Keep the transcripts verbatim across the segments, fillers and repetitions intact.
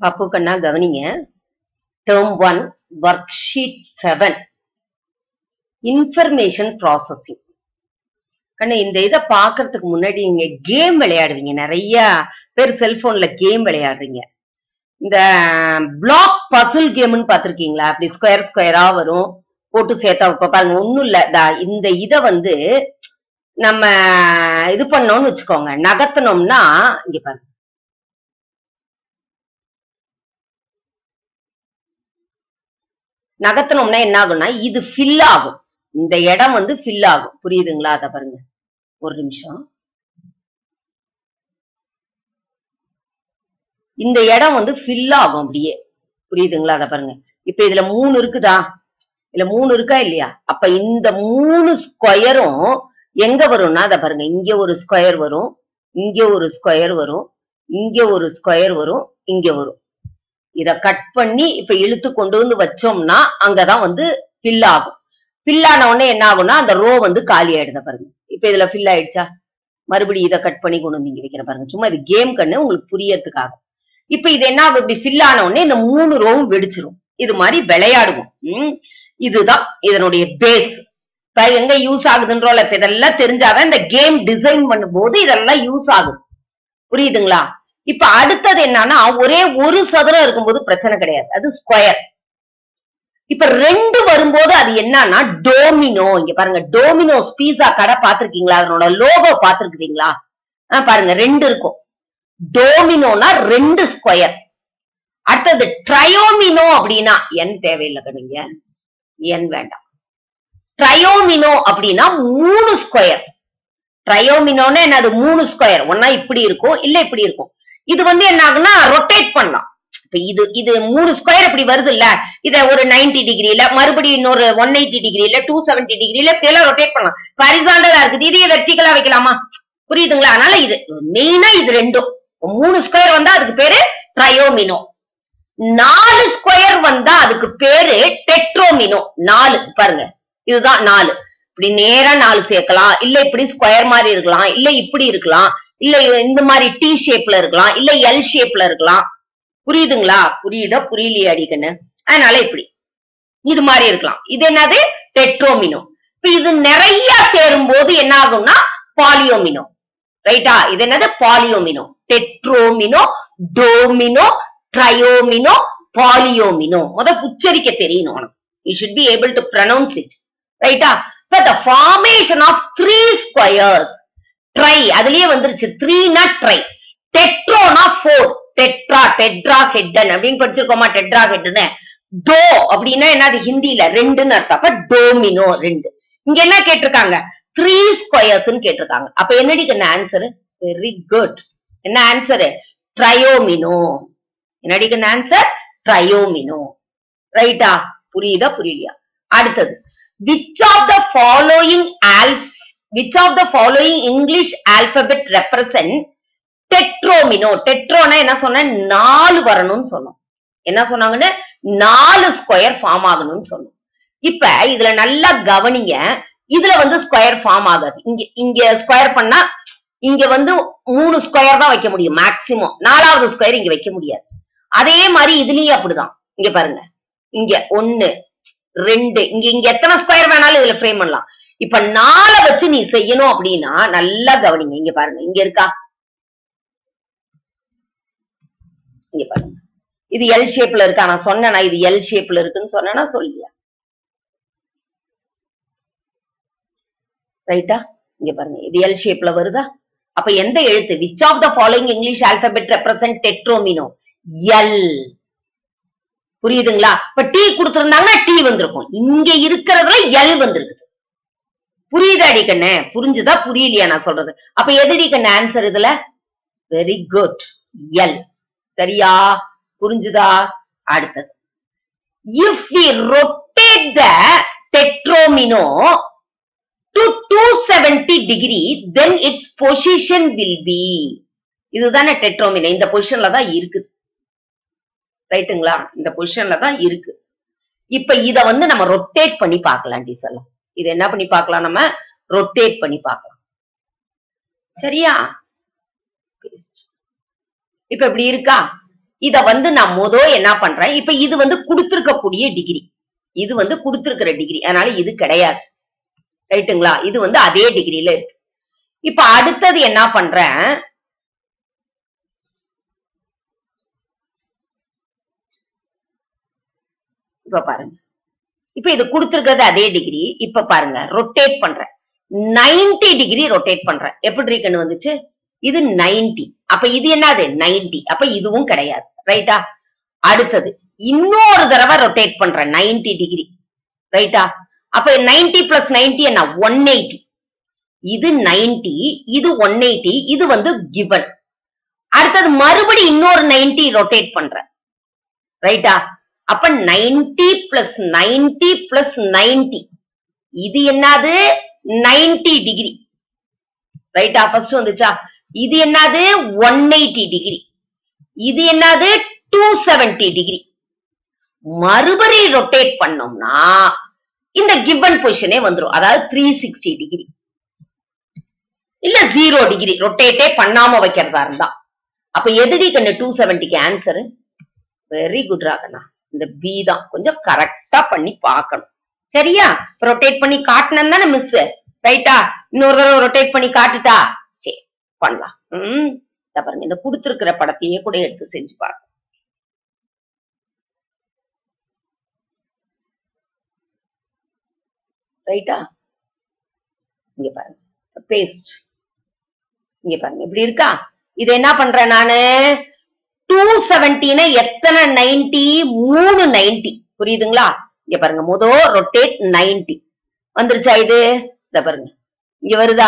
பாப்பு கண்ணா கவனிங்க. Term one worksheet seven information processing. கண்ணா இந்த இதை பாக்குறதுக்கு முன்னாடி நீங்க கேம் விளையாடுவீங்க. நிறைய பேர் செல்போன்ல கேம் விளையாடுறீங்க. இந்த பிளாக் பசில் கேம்னு பாத்திருக்கீங்களா? அப்படி ஸ்கொயர் ஸ்கொயரா வரும், போட்டு சேர்த்தா பாருங்க. ஒண்ணும் இல்ல, இந்த இதை வந்து நம்ம இது பண்ணோம்னு வச்சுக்கோங்க, நகர்த்தனோம்னா இங்க பாருங்க, நகர்த்தனோம்னா என்ன ஆகும்னா இது ஃபில் ஆகும். இந்த இடம் வந்து ஃபில் ஆகும். புரியுதுங்களா? அத பாருங்க, ஒரு நிமிஷம். இந்த இடம் வந்து ஃபில் ஆகும் அப்படியே. புரியுதுங்களா? அத பாருங்க. இப்ப இதுல மூணு இருக்குதா? இதுல மூணு இருக்கா இல்லையா? அப்ப இந்த மூணு ஸ்கொயரும் எங்க வரும்னா அத பாருங்க, இங்க ஒரு ஸ்கொயர் வரும், இங்க ஒரு ஸ்கொயர் வரும், இங்க ஒரு ஸ்கொயர் வரும், இங்க வரும். இத கட் பண்ணி இப்ப இழுத்து கொண்டு வந்து வச்சோம்னா அங்கதான் வந்து ஃபில் ஆகும். ஃபில் ஆன உடனே என்ன ஆகும்னா அந்த ரோ வந்து காலி ஆயிடுத பாருங்க. இப்ப இதுல ஃபில் ஆயிடுச்சா? மறுபடியும் இதை கட் பண்ணி கொண்டு வந்து இங்க வைக்கிற பாருங்க. சும்மா இது கேம் கண்ணு, உங்களுக்கு புரியறதுக்காக. இப்ப இது என்ன ஆகும்? இப்படி ஃபில் ஆன உடனே இந்த மூணு ரோவும் வெடிச்சிரும். இது மாதிரி விளையாடுவோம். உம் இதுதான் இதனுடைய பேஸ். இப்ப எங்க யூஸ் ஆகுதுன்றோல, இப்ப இதெல்லாம் தெரிஞ்சாதான் இந்த கேம் டிசைன் பண்ணும் போது இதெல்லாம் யூஸ் ஆகுது. புரியுதுங்களா? இப்ப அடுத்தது என்னன்னா, ஒரே ஒரு சதுரம் இருக்கும்போது பிரச்சனை கிடையாது, அது ஸ்கொயர். இப்ப ரெண்டு வரும்போது அது என்னன்னா டோமினோ. இங்க பாருங்க, டோமினோஸ் பீஸா கடை பாத்திருக்கீங்களா? அதனோட லோகோ பாத்துருக்கீங்களா? பாருங்க, ரெண்டு இருக்கும். டோமினோனா ரெண்டு ஸ்கொயர். அடுத்தது ட்ரையோமினோ அப்படின்னா என் தேவையில்லை, நீங்க என் வேண்டாம். ட்ரையோமினோ அப்படின்னா மூணு ஸ்கொயர். ட்ரையோமினோன்னா என்னது? மூணு ஸ்கொயர். ஒன்னா இப்படி இருக்கும், இல்ல இப்படி இருக்கும். இது வந்து என்ன ஆகுன்னா ரொட்டேட் பண்ணலாம். இப்ப இது இது மூணு ஸ்கொயர் இப்படி வருது இல்ல, இத ஒரு நைன்டி டிகிரில, மறுபடியும் இன்னொரு ஒன் எயிட்டி டிகிரில, டூ செவன்டி டிகிரில இதெல்லாம் ரொட்டேட் பண்ணலாம். ஹரிசாண்டலா இருக்குது, இதையே வெர்டிகலா வைக்கலாமா? புரியுதுங்களா? அதனால இது மெயினா இது ரெண்டும். மூணு ஸ்கொயர் வந்தா அதுக்கு பேரு ட்ரையோமினோ. நாலு ஸ்கொயர் வந்தா அதுக்கு பேரு டெட்ரோமினோ. நாலு பாருங்க, இதுதான் நாலு. இப்படி நேரா நாலு சேர்க்கலாம், இல்ல இப்படி ஸ்கொயர் மாதிரி இருக்கலாம், இல்ல இப்படி இருக்கலாம், இல்ல இந்த மாதிரி டி ஷேப்ல இருக்கலாம், இல்ல எல் ஷேப்ல இருக்கலாம். புரியுதுங்களா? புரியுதா? புரியலையே அடிக்கன்னு. அதனால இப்படி இது மாதிரி இருக்கலாம். இது என்னது? டெட்ரோமினோ. இப்ப இது நிறைய சேரும் போது என்ன ஆகும்னா பாலியோமினோ. ரைட்டா? இது என்னது? Polyomino. Tetromino, domino, triomino, polyomino. முத உச்சரிக்க தெரியணும் உனக்கு. You should be able to pronounce it. ரைட்டா? இப்ப the formation of three squares. Tri அதுலயே வந்துருச்சு. த்ரீனா ட்ரை, டெட்ரோனா ஃபோர். டெட்ரா, டெட்ரா ஹெட்டன் அப்படின்னு படிச்சிருக்கோமா? டெட்ரா ஹெட்னு. டோ அப்படின்னா என்னது? ஹிந்தியில ரெண்டுன்னு அர்த்தம். அப்ப டோமினோ ரெண்டு. இங்க என்ன கேட்டிருக்காங்க? த்ரீ ஸ்கொயர்ஸ் கேட்டிருக்காங்க. அப்ப என்னடி என்ன ஆன்சர்? Very good. என்ன ஆன்சரு? ட்ரையோமினோ. என்னடி என்ன ஆன்சர்? ட்ரையோமினோ. ரைட்டா? புரியுதா? புரியலையா? அடுத்தது, which of the following alph which of the following English alphabet represent tetromino? டெட்ரோனா என்ன சொன்ன? நாலு வரணும்னு சொன்னோம். என்ன சொன்னாங்கன்னு? நாலு ஸ்கொயர் ஃபார்ம் ஆகணும்னு சொன்னோம். இப்ப இதுல நல்லா கவனிங்க, இதுல வந்து ஸ்கொயர் ஃபார்ம் ஆகாது. இங்க இங்க ஸ்கொயர் பண்ணா இங்க வந்து மூணு ஸ்கொயர் தான் வைக்க முடியும் மேக்சிமம். நாலாவது ஸ்கொயர் இங்க வைக்க முடியாது. அதே மாதிரி இதுலயும் அப்படிதான். இங்க பாருங்க, இங்க ஒன்னு ரெண்டு, இங்க இங்க எத்தனை ஸ்கொயர் வேணாலும் இதுல ஃப்ரேம் பண்ணலாம். இப்ப நாலை வச்சு நீ செய்யணும் அப்படின்னா நல்லா கவனிங்க. இங்க பாருங்க, இங்க இருக்கா? இங்க பாருங்க, இது எல் ஷேப்ல இருக்கா? நான் சொன்னேனா இது எல் ஷேப்ல இருக்குன்னு சொன்னேன்னா சொல்லியா? ரைட்டா? இங்க பாருங்க, இது எல் ஷேப்ல வருதா? அப்ப எந்த எழுத்து? which of the following English alphabet represent tetromino? L. புரியுதுங்களா? இப்ப டி கொடுத்திருந்தாங்கன்னா டி வந்திருக்கும். இங்க இருக்கிறதுல எல் வந்திருக்கு. புரியுதா அடிக்கண்ணே? புரிஞ்சுதா? புரியலையா நான் சொல்றது? அப்ப எதுடி கண்ணு ஆன்சர் இதுல? Very good, L. சரியா? புரிஞ்சுதா? அடுத்தது, if we rotate the tetromino to two seventy degree, then its position will be. இதுதானே டெட்ரோமினோ. இந்த பொசிஷன்ல தான் இருக்கு. ரைட்டுங்களா? இந்த பொசிஷன்ல தான் இருக்கு. இப்ப இத வந்து நம்ம ரொட்டேட் பண்ணி பார்க்கலாம். டீசல்லாம் இது என்ன பண்ணி பார்க்கலாம்? நம்ம ரொட்டேட் பண்ணி பார்க்கலாம். சரியா? இப்ப இப்படி இருக்கா? இத வந்து நான் முத என்ன பண்றேன், இப்ப இது வந்து கொடுத்திருக்கக்கூடிய டிகிரி, இது வந்து கொடுத்திருக்கிற டிகிரி, அதனால இது கிடையாது. ரைட்டுங்களா? இது வந்து அதே டிகிரில இருக்கு. இப்ப அடுத்தது என்ன பண்றேன், இப்ப பாருங்க, இப்ப இது கொடுத்திருக்கிறது அதே டிகிரி. இப்ப பாருங்க ரொட்டேட் பண்றேன், நைன்டி டிகிரி ரொட்டேட் பண்றேன். எப்படி இருக்குன்னு வந்துச்சு, இது நைன்டி. அப்ப இது என்னது நைன்டி, அப்ப இதுவும் கிடையாது. ரைட்டா? அடுத்தது இன்னொரு தடவை ரொட்டேட் பண்றேன் நைன்டி டிகிரி. ரைட்டா? அப்ப நைன்டி பிளஸ் நைன்டி என்ன ஒன் எயிட்டி. இது நைன்டி, இது ஒன் எயிட்டி, இது வந்து கிவன். அடுத்தது மறுபடி இன்னொரு நைன்டி ரொட்டேட் பண்றேன். ரைட்டா? அப்ப ninety plus ninety plus ninety, இது என்னது நைன்டி டிகிரி. ரைட்டா? ஃபர்ஸ்ட் வந்துச்சா? இது என்னது ஒன் எயிட்டி டிகிரி, இது என்னது டூ செவன்டி டிகிரி. மறுபடி ரொட்டேட் பண்ணோம்னா இந்த கிவன் பொசிஷனே வந்துரும், அதாவது த்ரீ சிக்ஸ்டி டிகிரி இல்ல ஜீரோ டிகிரி ரொட்டேட்டே பண்ணாம வைக்கிறதா இருந்தா. அப்ப எதுடி கண்ணு டூ செவன்டிக்கு ஆன்சர்? வெரி குட் ராகண்ணா, இந்த பி தான். கொஞ்சம் கரெக்டா பண்ணி பார்க்கணும். சரியா? ரொட்டேட் பண்ணி காட்டினேன் தானே மிஸ். ரைட்டா? இன்னொரு தடவை ரொட்டேட் பண்ணி காட்டுட்டா சரி பண்ணலாம். உம் பாருங்க, இந்த கொடுத்திருக்கிற படத்தையே கூட எடுத்து செஞ்சு பாருங்க. ரைட்டா? இங்க பாருங்க பேஸ்ட், இங்க பாருங்க இப்படி இருக்கா. இது என்ன பண்றேன் நானு, டூ செவன்டின எத்தனை நைன்டி, மூணு நைன்டி. புரியுதுங்களா? இங்க பாருங்க, முதோ ரொட்டேட் நைன்டி வந்துருச்சா? இது இத பாருங்க, இங்க வருதா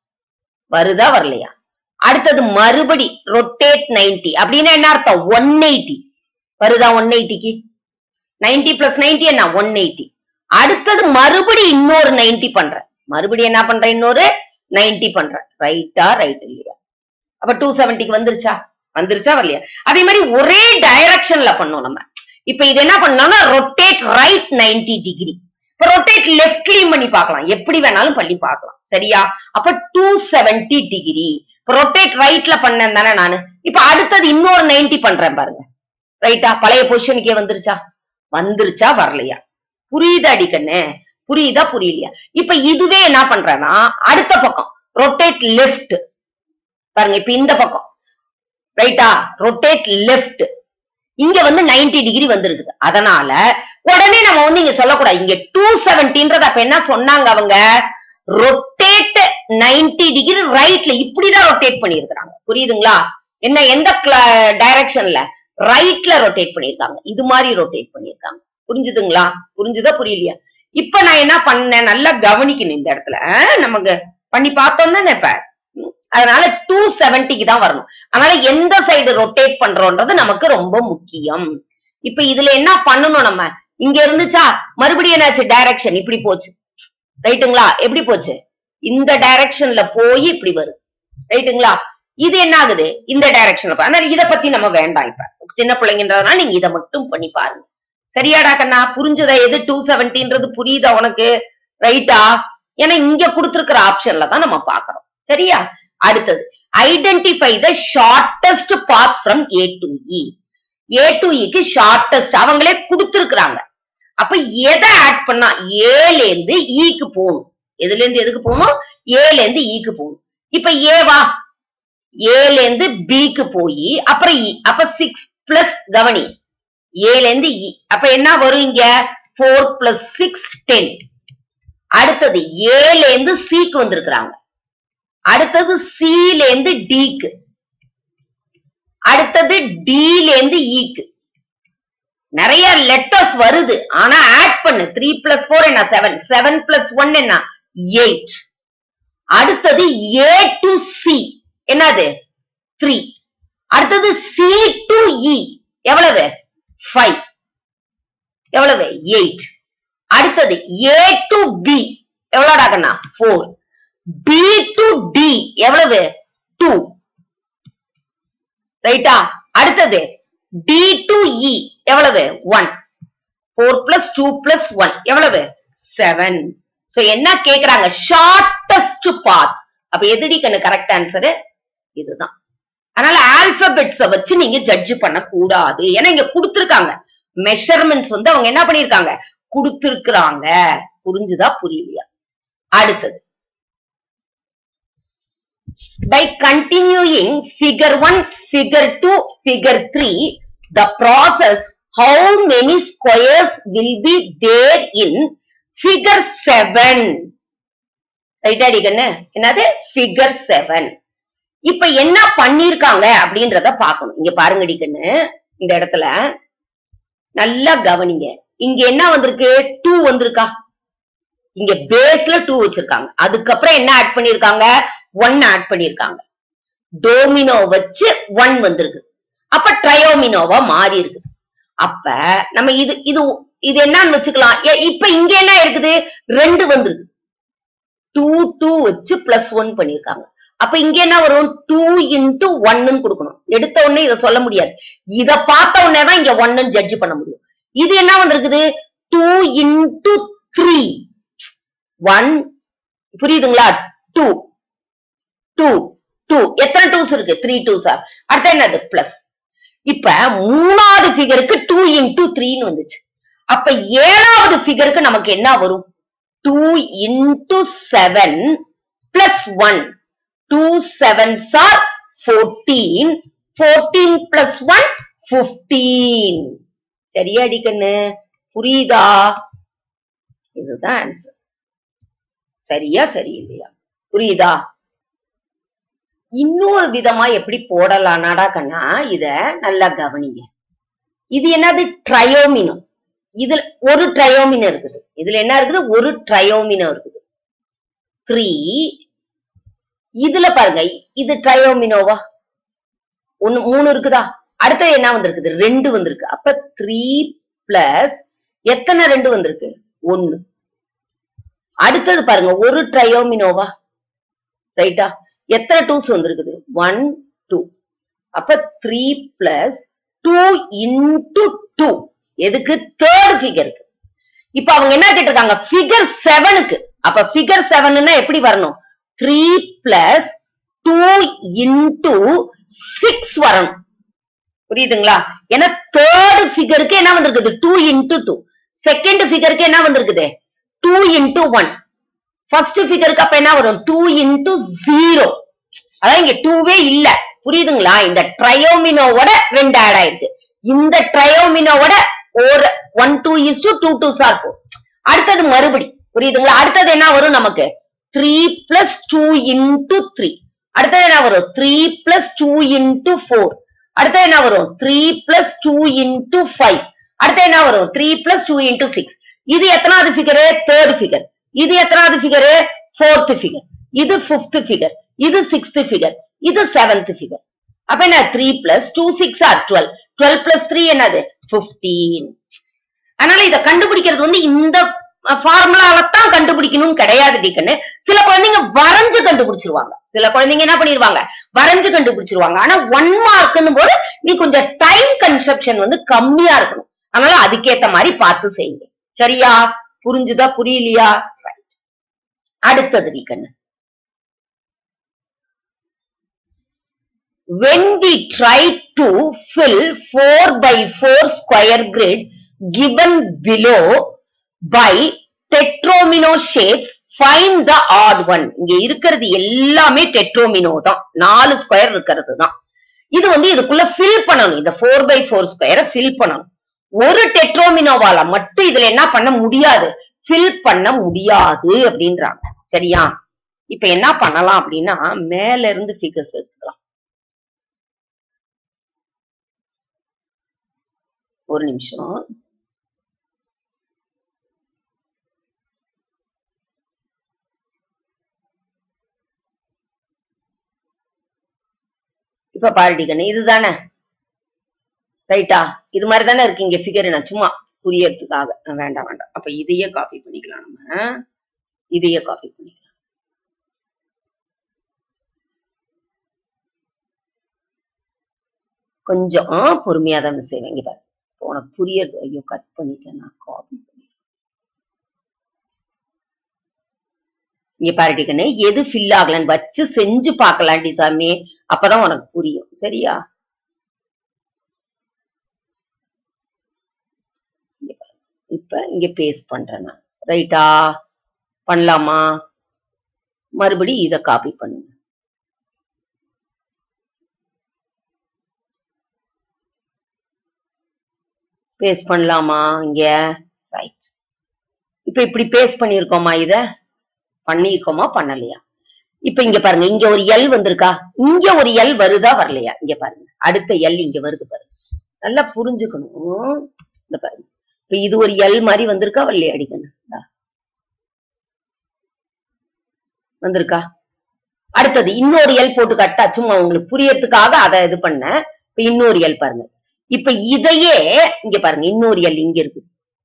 வருதா வரலையா? அடுத்தது மறுபடி ரொட்டேட் நைன்டி, அப்படின்னா என்ன அர்த்தம், ஒன் எயிட்டி வருதா? ஒன் எயிட்டிக்கு நைன்டி பிளஸ் நைன்டி என்ன ஒன் எயிட்டி. அடுத்தது மறுபடி இன்னொரு நைன்டி பண்றேன், மறுபடி என்ன பண்றேன், இன்னொரு நைன்டி பண்றேன். ரைட்டா? ரைட் இல்லையா? அப்ப டூ செவன்டிக்கு வந்துருச்சா? வந்துருச்சா வரலையா? அதே மாதிரி ஒரே டைரக்ஷன்ல பண்ணோம் நம்ம. இப்ப இது என்ன பண்ணலாம்னா ரொட்டேட் ரைட் நைன்டி டிகிரி, இப்ப ரொட்டேட் லெஃப்ட்லயும் பண்ணி பார்க்கலாம், எப்படி வேணாலும் பண்ணி பார்க்கலாம். சரியா? அப்ப டூ செவன்டி டிகிரி ரொட்டேட் ரைட்ல பண்ணேன் தானே நானு. இப்ப அடுத்தது இன்னொரு நைன்டி பண்றேன் பாருங்க. ரைட்டா? பழைய பொசிஷனுக்கே வந்துருச்சா? வந்துருச்சா வரலையா? புரியுதா அடிக்கண்ணு? புரியுதா புரியலையா? இப்ப இதுவே என்ன பண்றேன்னா அடுத்த பக்கம் ரொட்டேட் லெஃப்ட் பாருங்க, இப்ப இந்த பக்கம் ரைட்டா ரொட்டேட் லெஃப்ட், இங்க வந்து நைன்டி டிகிரி வந்துருக்குது. அதனால உடனே நம்ம வந்து இங்க சொல்லக்கூடாது, இங்க டூ செவன்டின்றது அப்ப என்ன சொன்னாங்க அவங்க, ரொட்டேட் நைன்டி டிகிரி ரைட்ல, இப்படிதான் ரொட்டேட் பண்ணிருக்காங்க. புரியுதுங்களா? என்ன எந்த டைரக்ஷன்ல, ரைட்ல ரொட்டேட் பண்ணிருக்காங்க, இது மாதிரி ரொட்டேட் பண்ணிருக்காங்க. புரிஞ்சுதுங்களா? புரிஞ்சுதா புரியலையா? இப்ப நான் என்ன பண்ணேன், நல்லா கவனிக்கணும் இந்த இடத்துல. நமக்கு பண்ணி பார்த்தோம் தானே இப்ப, அதனால டூ செவன்டிக்கு தான் வரணும். அதனால எந்த சைடு ரொட்டேட் பண்றோம்ன்றது நமக்கு ரொம்ப முக்கியம். இப்ப இதுல என்ன பண்ணணும், நம்ம இங்க இருந்துச்சா மறுபடியும் என்னாச்சு, டைரக்ஷன் இப்படி போச்சு. ரைட்டுங்களா? எப்படி போச்சு, இந்த டைரக்ஷன்ல போய் இப்படி வரும். ரைட்டுங்களா? இது என்ன ஆகுது, இந்த டைரக்ஷன்ல. அதனால இத பத்தி நம்ம வேண்டாம், இப்ப சின்ன பிள்ளைங்கன்றதுனால நீங்க இதை மட்டும் பண்ணி பாருங்க. சரியாடா கண்ணா? புரிஞ்சுதா? எது டூ செவன்டின்றது புரியுதா உனக்கு? ரைட்டா? ஏன்னா இங்க கொடுத்திருக்கிற ஆப்ஷன்ல தான் நம்ம பாக்குறோம். சரியா? அடுத்தது identify the shortest path from A to E. A to இக்கு ஷார்டஸ்ட் அவங்களே கொடுத்திருக்கிறாங்க. அப்ப எதை ஆட் பண்ணா ஏல இருந்து ஈக்கு போகணும். எதுல இருந்து எதுக்கு போகணும், ஏல இருந்து ஈக்கு போகணும். இப்ப ஏவா, ஏல இருந்து பிக்கு போய் அப்புறம் இ, அப்ப சிக்ஸ் பிளஸ் கவனி ஏல இருந்து இ, அப்ப என்ன வரும் இங்க, போர் பிளஸ் சிக்ஸ் டென். அடுத்தது ஏல இருந்து சிக்கு வந்திருக்கிறாங்க, அடுத்தது சில இருந்து டிக்கு, அடுத்தது டில இருந்து ஈக்கு. நிறைய லெட்டர்ஸ் வருது, ஆனா ஆட் பண்ணு. த்ரீ பிளஸ் போர் என்ன செவன், செவன் பிளஸ் ஒன் என்ன எயிட். அடுத்தது ஏ டு சி என்னது த்ரீ. அடுத்தது சி டு இ எவ்வளவு ஃபைவ், எவ்வளவு எயிட். அடுத்தது ஏ டு பி எவ்வளவுடாகண்ணா ஃபோர். பி டு டி எவ்வளவு டூ. ரைட்டா? அடுத்தது டி டு இ எவ்வளவு one. Four plus two plus one எவ்வளவு செவன். சோ என்ன கேக்குறாங்க, ஷார்டஸ்ட் பாத். அப்ப எதுடி கண்ணு கரெக்ட் ஆன்சரு இதுதான். அதனால ஆல்பபெட்ஸ வச்சு நீங்க ஜட்ஜ் பண்ண கூடாது. ஏன்னா இங்க கொடுத்திருக்காங்க மெஷர்மெண்ட்ஸ் வந்து அவங்க என்ன பண்ணிருக்காங்க கொடுத்திருக்காங்க. புரிஞ்சுதா புரியலையா? அடுத்தது by continuing figure one, figure two, figure three, the process how many squares will be there in figure seven. Right அடிக்கண்ணு என்னது figure seven. இப்ப என்ன பண்ணிருக்காங்க அப்படின்றத பாக்கணும். இங்க பாருங்க அடிக்கண்ணு இந்த இடத்துல நல்லா கவனிங்க. இங்க என்ன வந்திருக்கு டூ வந்திருக்கா, இங்க பேஸ்ல டூ வச்சிருக்காங்க. அதுக்கப்புறம் என்ன ஆட் பண்ணிருக்காங்க ஒன் ஆட் பண்ணிருக்காங்க. டோமினோ வச்சு ஒன் வந்திருக்கு. அப்ப ட்ரையோமினோவா மாறி இருக்கு. அப்ப நம்ம இது இது இது என்னன்னு வச்சுக்கலாம். இப்ப இங்க என்ன இருக்குது ரெண்டு வந்திருக்கு. டூ டூ வச்சு பிளஸ் ஒன் பண்ணிருக்காங்க. அப்ப இங்க என்ன வரும் டூ இன்டு ஒன்னு கொடுக்கணும். எடுத்த உடனே இதை சொல்ல முடியாது. இத பார்த்த உடனே தான் இங்க ஒன்னு ஜட்ஜ் பண்ண முடியும். இது என்ன வந்திருக்குது டூ இன்டு த்ரீ ஒன். புரியுதுங்களா? டூ டூ டூ எத்தனை டூஸ் இருக்கு த்ரீ டூ சார். அடுத்த என்னது பிளஸ். இப்ப மூணாவது பிகருக்கு டூ இன்டு த்ரீன்னு வந்துச்சு. அப்ப ஏழாவது பிகருக்கு நமக்கு என்ன வரும் two into seven plus one. Two sevens are fourteen. Fourteen plus one fifteen. சரியா அடிக்கண்ணு? புரியுதா? இதுதான் ஆன்சர். சரியா சரியில்லையா? புரியுதா? இன்னொரு விதமா எப்படி போடலாம்னாடா கண்ணா, இத நல்லா கவனிங்க. இது என்னது ட்ரையோமினோ. இதுல ஒரு ட்ரையோமினோ இருக்குது. இதுல என்ன இருக்குது ஒரு ட்ரையோமினோ இருக்குது. த்ரீ. இதுல பாருங்க இது ட்ரையோமினோவா ஒன்னு மூணு இருக்குதா. அடுத்தது என்ன வந்திருக்குது ரெண்டு வந்திருக்கு. அப்ப த்ரீ பிளஸ் எத்தனை ரெண்டு வந்திருக்கு ஒன்னு. அடுத்தது பாருங்க ஒரு ட்ரையோமினோவா ரைட்டா. எத்தனை டூஸ் வந்திருக்குது ஒன் டூ. அப்ப three plus two into two. எதுக்கு தேர்ட் ஃபிகருக்கு. இப்ப அவங்க என்ன கேட்டிருக்காங்க ஃபிகர் செவனுக்கு. அப்ப ஃபிகர் செவன்னா எப்படி வரணும் three plus two into six வரணும். புரியுதுங்களா? ஏன்னா தேர்ட் ஃபிகருக்கு என்ன வந்திருக்குது டூ இன்டு டூ. செகண்ட் ஃபிகருக்கு என்ன வந்திருக்குது டூ இன்டு ஒன். ஃபர்ஸ்ட் ஃபிகருக்கு அப்ப என்ன வரும் டூ இன்டு ஜீரோ. அதான் இங்க டூவே இல்ல. புரியுதுங்களா? இந்த ட்ரையோமினோவோட ரெண்டு ஆட் ஆயிருக்கு. இந்த ட்ரையோமினோவோட ஒரு one two is two two two sir four. அடுத்தது மறுபடி புரியுதுங்களா? அடுத்தது என்ன வரும் நமக்கு three plus two into three. அடுத்தது என்ன வரும் three plus two into four. அடுத்தது என்ன வரும் three plus two into five. அடுத்தது என்ன வரும் three plus two into six. இது எத்தனாவது ஃபிகரு தேர்ட் ஃபிகர். இது எத்தனாவது ஃபிகரு ஃபோர்த் ஃபிகர். இது ஃபிஃப்த் ஃபிகர். இது சிக்ஸ்த் ஃபிகர். இது செவன்த் ஃபிகர். அப்ப என்ன three plus two six are twelve. Twelve plus three என்னது பிப்டீன். அதனால இதை கண்டுபிடிக்கிறது வந்து இந்த ஃபார்முலால தான் கண்டுபிடிக்கணும் கிடையாது டீக்கன்னு. சில குழந்தைங்க வரைஞ்சு கண்டுபிடிச்சிருவாங்க. சில குழந்தைங்க என்ன பண்ணிருவாங்க வரைஞ்சு கண்டுபிடிச்சிருவாங்க. ஆனா ஒன் மார்க்னு போது நீ கொஞ்சம் டைம் கன்சப்ஷன் வந்து கம்மியா இருக்கணும். அதனால அதுக்கேத்த மாதிரி பார்த்து செய்யுங்க. சரியா? புரிஞ்சுதா புரியலையா? அடுத்தது டீக்கன்னு when we try to fill four by four square grid given below by tetromino shapes, find the odd one. இங்க இருக்கிறது எல்லாமே டெட்ரோமினோ தான். நாலு ஸ்கொயர் இருக்கிறது தான். இது வந்து இதுக்குள்ள ஃபில் பண்ணணும். இந்த ஃபோர் பை ஃபோர் ஸ்கொயரை ஃபில் பண்ணணும். ஒரு டெட்ரோமினோவால மட்டும் இதுல என்ன பண்ண முடியாது ஃபில் பண்ண முடியாது அப்படின்றாங்க. சரியா? இப்ப என்ன பண்ணலாம் அப்படின்னா மேல இருந்து ஃபிகர்ஸ் எடுத்துக்கலாம். ஒரு நிமிஷம். இப்ப பாருடிக்கண்ணு இதுதானே ரைட்டா? இது மாதிரி தானே இருக்கு இங்க ஃபிகர். நான் சும்மா புரியறதுக்காக வேண்டாம் வேண்டாம். அப்ப இதையே காப்பி பண்ணிக்கலாம். நம்ம இதையே காப்பி பண்ணிக்கலாம். கொஞ்சம் பொறுமையா தான் செய்வேன். இங்க பாரு உனக்கு புரியறது. ஐயோ கட் பண்ணிட்டேன் நான். காப்பி பண்ணி இங்க பாருடிக்கண்ணே எது ஃபில் ஆகலன்னு வச்சு செஞ்சு பார்க்கலாண்டி சாமி, அப்பதான் உனக்கு புரியும். சரியா? இப்ப இங்க பேஸ்ட் பண்றேன் நான். ரைட்டா? பண்ணலாமா? மறுபடி இத காப்பி பண்ணுங்க. பேஸ்ட் பண்ணலாமா இங்க? ரைட். இப்ப இப்படி பேஸ்ட் பண்ணிருக்கோமா? இத பண்ணிருக்கோமா பண்ணலையா? இப்ப இங்க பாருங்க, இங்க ஒரு எல் வந்திருக்கா, இங்க ஒரு எல் வருதா வரலையா? இங்க பாருங்க, அடுத்த எல் இங்க வருது பாருங்க. நல்லா புரிஞ்சுக்கணும். இந்த பாருங்க, இப்ப இது ஒரு எல் மாதிரி வந்திருக்கா வரலையா? அடிக்கணும் வந்திருக்கா. அடுத்தது இன்னொரு எல் போட்டு கட்டா, சும்மா உங்களுக்கு புரியறதுக்காக அதை இது பண்ண. இப்ப இன்னொரு எல் பாருங்க. இப்ப இதையே இங்க பாருங்க, இன்னொரு எல் இங்க இருக்கு.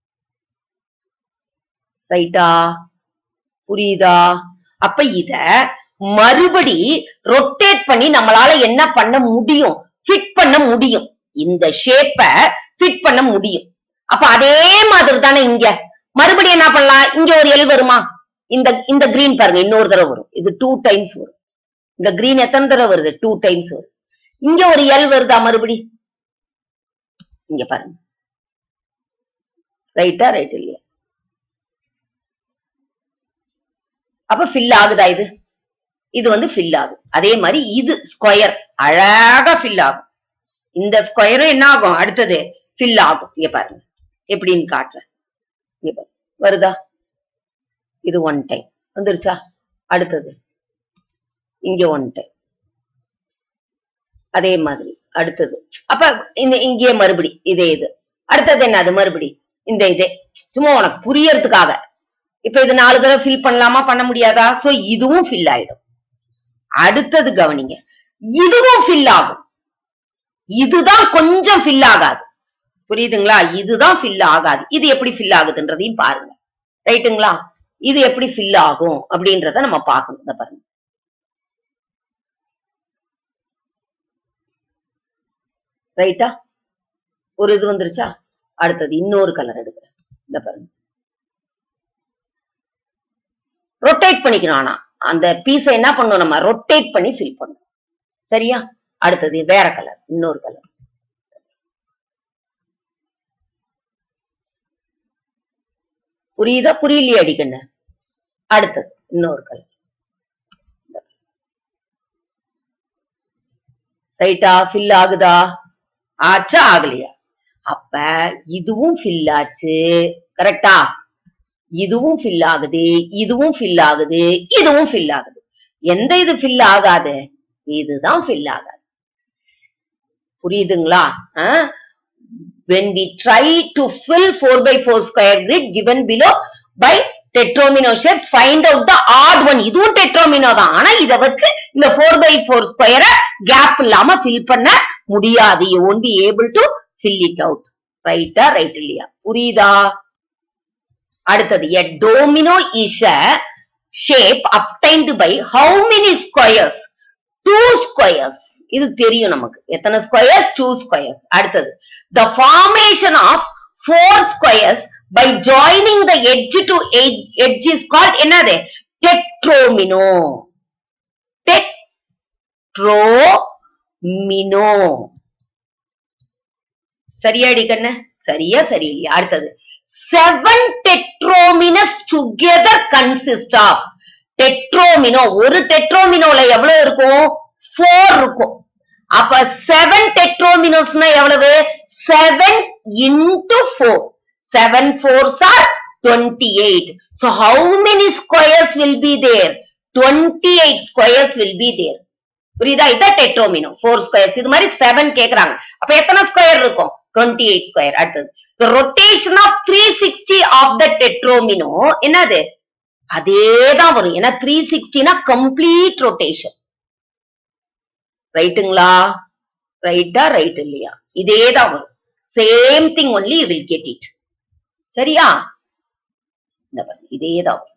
ரைட்டா? புரியுதா? அப்ப இத மறுபடி ரொட்டேட் பண்ணி நம்மளால என்ன பண்ண முடியும்? ஃபிட் பண்ண முடியும். இந்த ஷேப்ப ஃபிட் பண்ண முடியும். அப்ப அதே மாதிரி தானே இங்க மறுபடியும் என்ன பண்ணலாம்? இங்க ஒரு எல் வருமா? இந்த இந்த கிரீன் பாருங்க, இன்னொரு தடவை வரும். இது டூ டைம்ஸ் வரும். இந்த கிரீன் எத்தனை தடவை வருது? டூ டைம்ஸ் வரும். இங்க ஒரு எல் வருதா மறுபடி? இங்க பாருங்க. ரைட்டா? ரைட் இல்லையா? அப்ப ஃபில் ஆகுதா? இது இது வந்து ஃபில் ஆகும். அதே மாதிரி இது ஸ்கொயர் அழகா ஃபில் ஆகும். இந்த ஸ்கொயரும் என்ன ஆகும்? அடுத்தது ஃபில் ஆகும். இங்க பாருங்க எப்படின்னு காட்டுறேன். இங்க பாருங்க, வருதா? இது ஒன் டைம் வந்துருச்சா? அடுத்தது இங்க ஒன் டைம், அதே மாதிரி அடுத்தது. அப்ப இந்த இங்கே மறுபடி இதே இது. அடுத்தது என்ன? அது மறுபடி இந்த இதே, சும்மா உனக்கு புரியறதுக்காக. இப்ப இது நாலு தடவை ஃபில் பண்ணலாமா? பண்ண முடியாதா? சோ இதுவும் ஃபில் ஆயிடும். அடுத்தது கவனிங்க, இதுவும் ஃபில் ஆகும். இதுதான் கொஞ்சம் ஃபில் ஆகாது. புரியுதுங்களா? இதுதான் ஃபில் ஆகாது. இது எப்படி ஃபில் ஆகுதுன்றதையும் பாருங்க. ரைட்டுங்களா? இது எப்படி ஃபில் ஆகும் அப்படின்றத நம்ம பார்க்கணும். இத பாருங்க. ரைட்டா? ஒரு இது வந்துருச்சா? அடுத்தது இன்னொரு கலர் எடுக்கிறேன். இத பாருங்க. ரொட்டேட் பண்ணிக்கணும். ஆனா அந்த பீஸை என்ன பண்ணணும்? நம்ம ரொட்டேட் பண்ணி ஃபில் பண்ணணும். சரியா? அடுத்தது வேற கலர், இன்னொரு கலர். புரியுதா? புரியலையே அடிக்கண்ண? அடுத்தது இன்னொரு கலர். ரைட்டா? ஃபில் ஆகுதா? ஆச்சா? ஆகலையா? அப்ப இதுவும் ஃபில் ஆச்சு. கரெக்டா? இதுவும் ஃபில் ஆகுது, இதுவும் ஃபில் ஆகுது, இதுவும் ஃபில் ஆகுது. எந்த இது ஃபில் ஆகாது? இதுதான் ஃபில் ஆகாது. புரியுதுங்களா? when we try to fill four by four square grid given below by tetromino shapes, find out the odd one. இதுவும் tetromino தான். ஆனா இத வச்சு இந்த four by four square gap இல்லாம ஃபில் பண்ண முடியாது. you won't be able to fill it out. ரைட்டா? ரைட் இல்லையா? புரியுதா? அடுத்தது a domino is a shape obtained by how many squares? two squares. இது தெரியும் நமக்கு. எத்தனை ஸ்கொயர்ஸ்? two squares. அடுத்தது the formation of four squares by joining the edge to edge is called என்னது? tetromino. tetromino. சரியாடி கண்ணு? சரியா? சரியில்லையா? அடுத்தது seven tetrominous together consist of. tetromino, ஒரு tetrominoல எவ்வளவு இருக்கும்? four இருக்கும். அப்ப seven tetrominosனா எவ்வளவு? seven into four. seven fours are twenty-eight. So how many squares will be there? twenty-eight squares will be there. புரியுதா? இதான் tetromino. four squares. இது மாதிரி seven கேக்குறாங்க. அப்ப எத்தனை ஸ்கொயர் இருக்கும்? twenty-eight square. அடுத்தது the rotation of three sixty of the tetromino என்னது? அதேதான் வரும். ஏன்னா three sixty னா complete rotation. ரைட்டுங்களா? ரைட்டா? ரைட் இல்லையா? இதேதான் வரும். Same thing only you will get it. சரியா? இந்த பாருங்க, இதேதான் வரும்.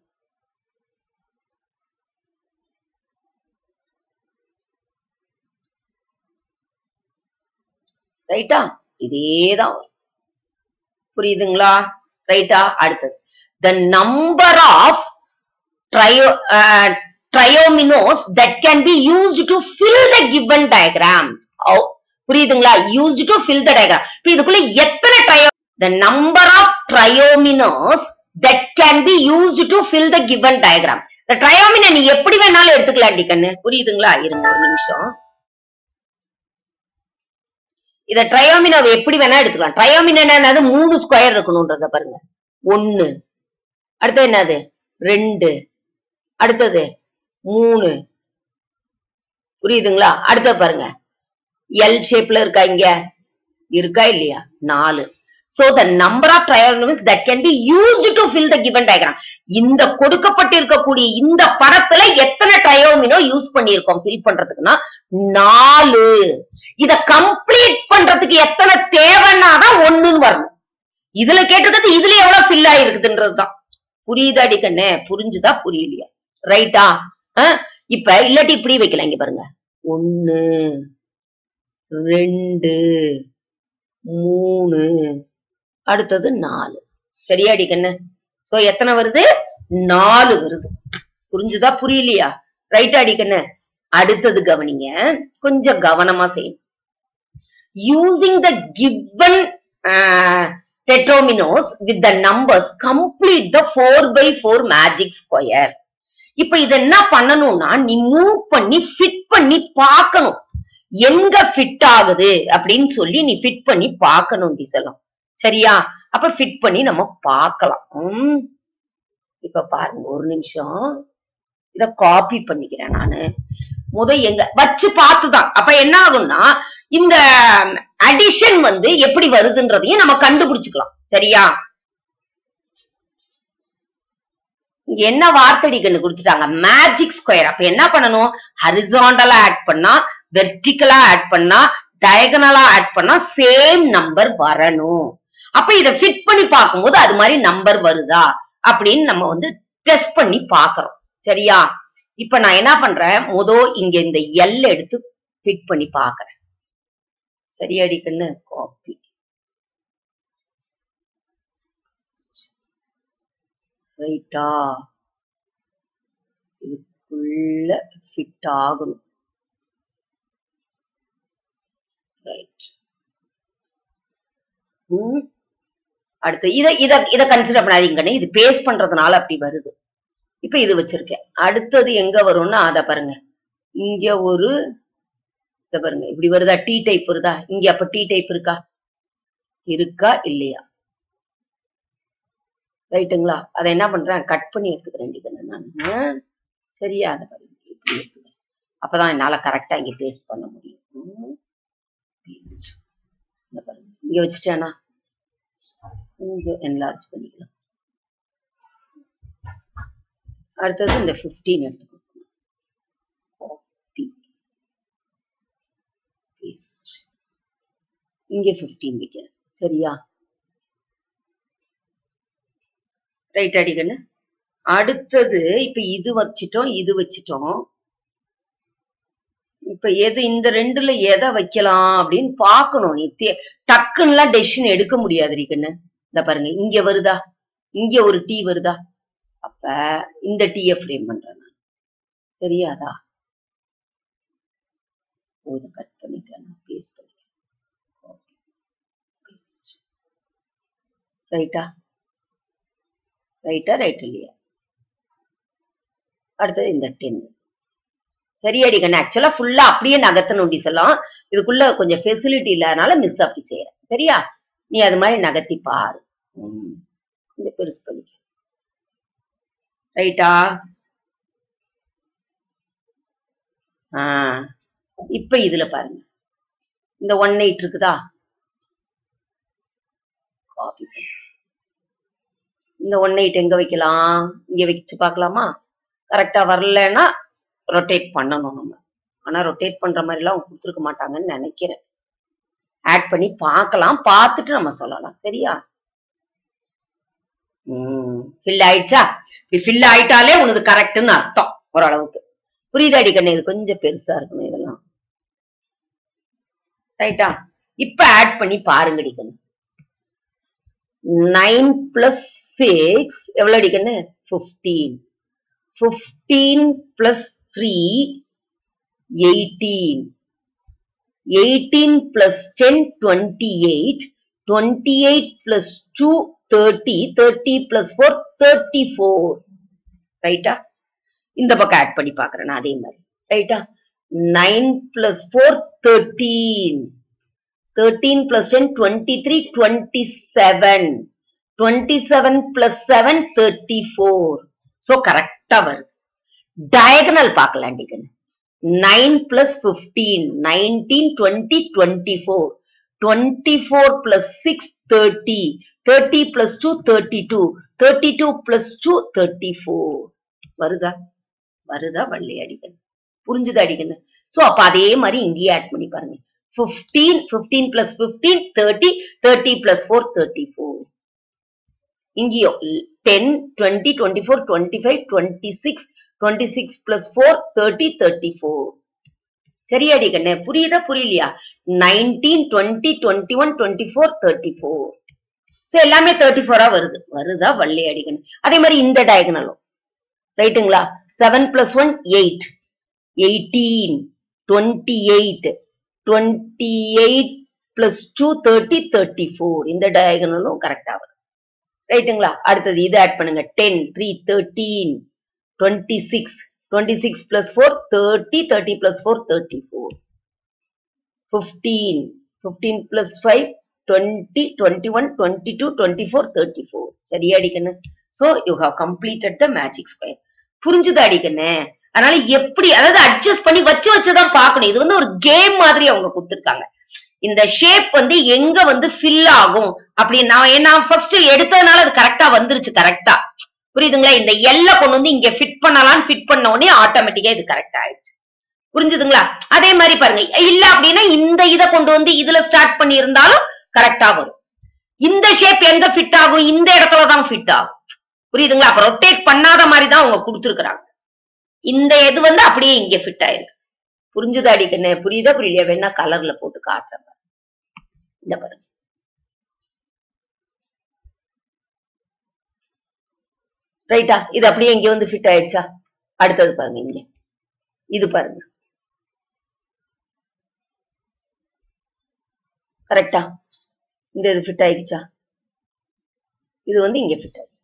ரைட்டா? இதேதான் வரும். புரியுதுங்களா? ரைட்டா? அடுத்தது the number of trio uh, triominoes that can be used to fill the given diagram. Oh, புரியுதுங்களா? used to fill the diagram. இப்போ இதுக்குள்ள எத்தனை trio the number of triominoes that can be used to fill the given diagram. the triomino நீ எப்படி வேணாலும் எடுத்துக்கலாம் டிகன்னு. புரியுதுங்களா? இருங்க ஒரு நிமிஷம். இத ட்ரையோமினோவை எப்படி வேணா எடுத்துக்கலாம். ட்ரையோமினோ என்னது? மூணு ஸ்கொயர் இருக்கணும்ன்றத பாருங்க. ஒன்னு, அடுத்தது என்னது? ரெண்டு, அடுத்தது மூணு. புரியுதுங்களா? அடுத்தது பாருங்க, எல் ஷேப்ல இருக்கா? இங்க இருக்கா இல்லையா? நாலு. So the number of triominoes that can be used to fill the given diagram. இந்த கொடுக்கப்பட்டிருக்கக்கூடிய இந்த படத்துல எத்தனை ட்ரையோமினோ யூஸ் பண்ணியிருக்கோம் ஃபில் பண்றதுக்குன்னா நாலு. இத கம்ப்ளீட் பண்றதுக்கு எத்தனை தேவைன்னாதான் ஒண்ணுன்னு வரணும். இதுல கேட்டிருக்கிறது இதுல எவ்வளவு ஃபில் ஆயிருக்குதுன்றதுதான். புரியுதா அடிக்கண்ணே? புரிஞ்சுதா புரியலையா? ரைட்டா? இப்ப இல்லாட்டி இப்படி வைக்கலாம். இங்க பாருங்க, ஒன்னு, ரெண்டு, மூணு, அடுத்தது நாலு. சரியா அடிக்கண்ணு? சோ எத்தனை வருது? நாலு வருது. புரிஞ்சுதா புரியலையா? ரைட்டா அடிக்கண்ணு? அடுத்தது கவனிங்க, கொஞ்சம் கவனமா செய்யணும். Using the given tetrominos with the numbers complete the four by four magic square. இப்ப இது என்ன பண்ணணும்னா, நீ மூவ் பண்ணி ஃபிட் பண்ணி பார்க்கணும். எங்க ஃபிட் ஆகுது அப்படின்னு சொல்லி நீ ஃபிட் பண்ணி பார்க்கணும் டிசலம். சரியா? அப்ப ஃபிட் பண்ணி நம்ம பார்க்கலாம். உம் இப்ப பாருங்க ஒரு நிமிஷம், இத காப்பி பண்ணிக்கிறேன் நானு. முத எங்க வச்சு பார்த்துதான். அப்ப என்ன ஆகும்னா, இந்த அடிஷன் வந்து எப்படி வருதுன்றதையும் நம்ம கண்டுபிடிச்சுக்கலாம். சரியா? என்ன வார்த்தடிக்கன்னு கொடுத்துட்டாங்க? Magic square. அப்ப என்ன பண்ணணும்? ஹரிசாண்டலா ஆட் பண்ணா, வெர்டிகலா ஆட் பண்ணா, டயகனலா ஆட் பண்ணா சேம் நம்பர் வரணும். அப்ப இத ஃபிட் பண்ணி பார்க்கும்போது அது மாதிரி நம்பர் வருதா அப்படின்னு நம்ம வந்து டெஸ்ட் பண்ணி பாக்குறோம். சரியா? இப்ப நான் என்ன பண்றேன், முதோ இங்க இந்த எல் எடுத்து ஃபிட் பண்ணி பாக்குறேன். சரியாடிக்கன்னு? காப்பி. ரைட்டா? இதுக்குள்ள ஃபிட் ஆகணும். ரைட். ம் அடுத்து இத இத இத கன்சிடர் பண்ணாதீங்கன்னு, இது பேஸ்ட் பண்றதுனால அப்படி வருது. இப்ப இது வச்சிருக்கேன். அடுத்தது எங்க வரும்னா, அத பாருங்க, இங்க ஒரு இத பாருங்க, இப்படி வருதா? டி டைப் வருதா? இங்க அப்ப டி டைப் இருக்கா? இருக்கா இல்லையா? ரைட்டுங்களா? அதை என்ன பண்றேன், கட் பண்ணி எடுத்துக்கிறேன் நான். சரியா? அதை பாருங்க, இப்படி எடுத்துக்கிறேன். அப்பதான் என்னால கரெக்டா இங்க பேஸ்ட் பண்ண முடியும். பேஸ்ட் பாருங்க, இங்க வச்சுட்டேனா கொஞ்சம் என்லார்ஜ் பண்ணிக்கலாம். அடுத்தது இந்த பிப்டீன் எடுத்துக்கணும். Copy paste. இங்க பிப்டீன் வைக்கிறேன். சரியா? ரைட் அடிக்கன்னு. அடுத்தது இப்ப இது வச்சிட்டோம், இது வச்சிட்டோம். இப்ப எது இந்த ரெண்டுல எதை வைக்கலாம் அப்படின்னு பாக்கணும். நீ டக்குன்னுலாம் டெசிஷன் எடுக்க முடியாது அடிக்கன்னு. இந்த பாருங்க, இங்க வருதா? இங்க ஒரு டீ வருதா? அப்ப இந்த டீய ஃப்ரேம் பண்றேன் நான். சரியாதா? ஒரு கட் பண்ணிட்டேன், பேஸ்ட் பண்ணிட்டேன். ரைட்டா? ரைட்டா? ரைட் இல்லையா? அடுத்தது இந்த டென். சரியாடிக்கண்ணே? ஆக்சுவலா ஃபுல்லா அப்படியே நகர்த்தணும் டிசலாம். இதுக்குள்ள கொஞ்சம் ஃபெசிலிட்டி இல்லாதனால மிஸ் அப்படி செய்யறேன். சரியா? நீ அது மாதிரி நகர்த்தி பாரு. இந்த பெருசு பண்ணிக்க. ரைட்டா? ஆஹ் இப்ப இதுல பாருங்க, இந்த ஒன் எயிட் இருக்குதா? காப்பி. இந்த ஒன் எயிட் எங்க வைக்கலாம்? இங்க வச்சு பார்க்கலாமா? கரெக்டா வரலன்னா ரொட்டேட் பண்ணணும் நம்ம. ஆனா ரொட்டேட் பண்ற மாதிரி எல்லாம் கொடுத்துருக்க மாட்டாங்கன்னு நினைக்கிறேன். ஆட் பண்ணி பார்க்கலாம், பார்த்துட்டு நம்ம சொல்லலாம். சரியா? உம் ஃபில் ஆயிடுச்சா? ஃபில் ஆயிட்டாலே உனக்கு கரெக்ட்னு அர்த்தம் ஓரளவுக்கு. புரியுதா அடிக்கண்ணே? இது கொஞ்சம் பெருசா இருக்கணும் இதெல்லாம். ரைட்டா? இப்ப ஆட் பண்ணி பாருங்க அடிக்கண்ணு. நைன் பிளஸ் சிக்ஸ் எவ்வளவு அடிக்கண்ணு? Fifteen. fifteen plus three, eighteen. eighteen plus ten, twenty-eight. twenty-eight plus two, thirty. thirty plus four, thirty-four. ரைட்டா? இந்த பக்கம் ஆட் பண்ணி பார்க்கிறேன் நான் அதே மாதிரி. ரைட்டா? nine plus four, thirteen. thirteen plus ten, twenty-three, twenty-seven. twenty-seven plus seven, thirty-four. So கரெக்டா வருது. Diagonal பார்க்கலாம் டிகன். nine plus fifteen, nineteen, twenty, twenty-four. twenty-four plus six, thirty. thirty plus two, thirty-two. thirty-two plus two, thirty-four. வருதா? வருதா வள்ளி அடிக்கணும். புரிஞ்சுதா அடிக்கணும். So அப்ப அதே மாதிரி இங்கேயே ஆட் பண்ணி பாருங்க. fifteen, fifteen plus fifteen, thirty. thirty plus four, thirty-four. இங்கேயோ ten, twenty, twenty-four, twenty-five, twenty-six. twenty-six plus four, thirty, thirty-four. சரியா அடிக்கண்ணே? புரியுதா புரியலையா? nineteen, twenty, twenty-one, twenty-four, thirty-four. So எல்லாமே thirty-four ஆ வருது. வருதா வள்ளி அடிக்கண்ணே? அதே மாதிரி இந்த டயகனலும். ரைட்டுங்களா? seven plus one, eight. eighteen. twenty-eight. twenty-eight plus two, thirty, thirty-four. இந்த டயகனலும் கரெக்டா வரும். ரைட்டுங்களா? அடுத்தது இது ஆட் பண்ணுங்க. ten, three, thirteen. twenty-six. twenty-six plus four, thirty. thirty plus four, thirty-four. fifteen. fifteen plus five, twenty. twenty-one, twenty-two, twenty-four, thirty-four. சரியா அடிக்கண்ணு? So you have completed the magic square. புரிஞ்சுதா அடிக்கண்ணு? அதனால எப்படி அதாவது அட்ஜஸ்ட் பண்ணி வச்சு வச்சுதான் பார்க்கணும். இது வந்து ஒரு கேம் மாதிரி அவங்க கொடுத்திருக்காங்க. இந்த ஷேப் வந்து எங்க வந்து ஃபில் ஆகும் அப்படி நான் நான் ஃபர்ஸ்ட் எடுத்ததுனால அது கரெக்டா வந்துருச்சு. கரெக்டா புரியுதுங்களா? இந்த எல்ல கொண்டு வந்து இங்க ஃபிட் பண்ணலாம்னு ஃபிட் பண்ண உடனே ஆட்டோமேட்டிக்கா இது கரெக்ட் ஆயிடுச்சு. புரிஞ்சுதுங்களா? அதே மாதிரி பாருங்க. இல்ல அப்படின்னா இந்த இத கொண்டு வந்து இதுல ஸ்டார்ட் பண்ணி இருந்தாலும் கரெக்டா வரும். இந்த ஷேப் எங்க ஃபிட் ஆகும்? இந்த இடத்துலதான் ஃபிட் ஆகும். புரியுதுங்களா? அப்ப ரொட்டேட் பண்ணாத மாதிரி தான் அவங்க கொடுத்துருக்காங்க. இந்த இது வந்து அப்படியே இங்க ஃபிட் ஆயிருக்கு. புரிஞ்சுதா அடிக்கண்ணே? புரியுதா புரியலையா? வேணா கலர்ல போட்டு காட்டுறேன். இந்த பாருங்க. ரைட்டா? இது அப்படியே இங்க வந்து ஃபிட் ஆயிடுச்சா? அடுத்தது பாருங்க. இங்க இது பாருங்க. கரெக்டா? இந்த இது ஃபிட் ஆயிடுச்சா? இது வந்து இங்க ஃபிட் ஆயிடுச்சு.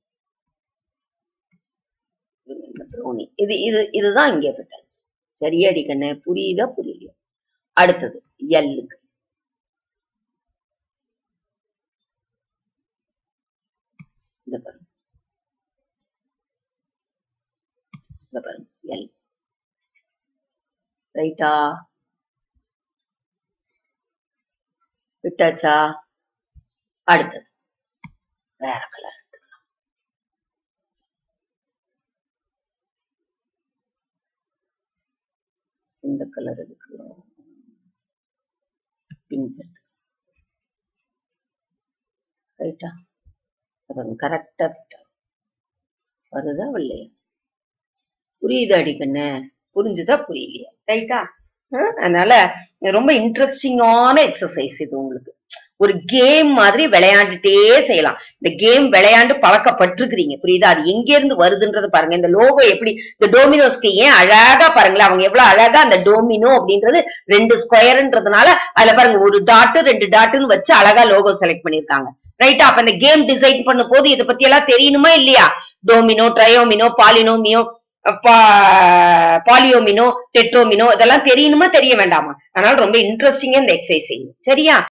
இது இது இதுதான் இங்க ஃபிட் ஆயிடுச்சு. சரியா அடிக்கண்ணே? புரியுதா புரியலையா? அடுத்தது எல்லுக்கு. இந்த பாருங்க. இந்த பாருங்க. எல். ரைட்டா? விட்டாச்சா? அடுத்தது வேற கலர் எடுத்துக்கலாம். இந்த கலர் எடுக்கலாம். பிங்க் எடுத்துக்கலாம். ரைட்டா? கரெக்டா வருதா இல்லையா? புரியுதா அடிக்கண்ணு? புரிஞ்சுதா புரியலையா? ரைட்டா? அதனால ரொம்ப இன்ட்ரெஸ்டிங்கான எக்ஸசைஸ் இது. உங்களுக்கு ஒரு கேம் மாதிரி விளையாண்டுட்டே செய்யலாம். இந்த கேம் விளையாண்டு பழக்கப்பட்டிருக்கிறீங்க. புரியுதா? அது எங்க இருந்து வருதுன்றது பாருங்க. இந்த லோகோ எப்படி இந்த டோமினோஸ்க்கு ஏன் அழகா பாருங்களேன். அவங்க எவ்வளவு அழகா அந்த டோமினோ அப்படின்றது ரெண்டு ஸ்கொயர்ன்றதுனால அதுல பாருங்க ஒரு டாட்டு ரெண்டு டாட்டுன்னு வச்சு அழகா லோகோ செலக்ட் பண்ணிருக்காங்க. ரைட்டா? அப்ப இந்த கேம் டிசைன் பண்ணும் போது இதை பத்தி எல்லாம் தெரியணுமா இல்லையா? டோமினோ, ட்ரையோமினோ, பாலினோமியோ, பாலியோமினோ, டெட்ரோமினோ இதெல்லாம் தெரியணுமா தெரிய வேண்டாமா? அதனால ரொம்ப இன்ட்ரெஸ்டிங்கா இந்த எக்ஸசைஸ் செய்யும். சரியா?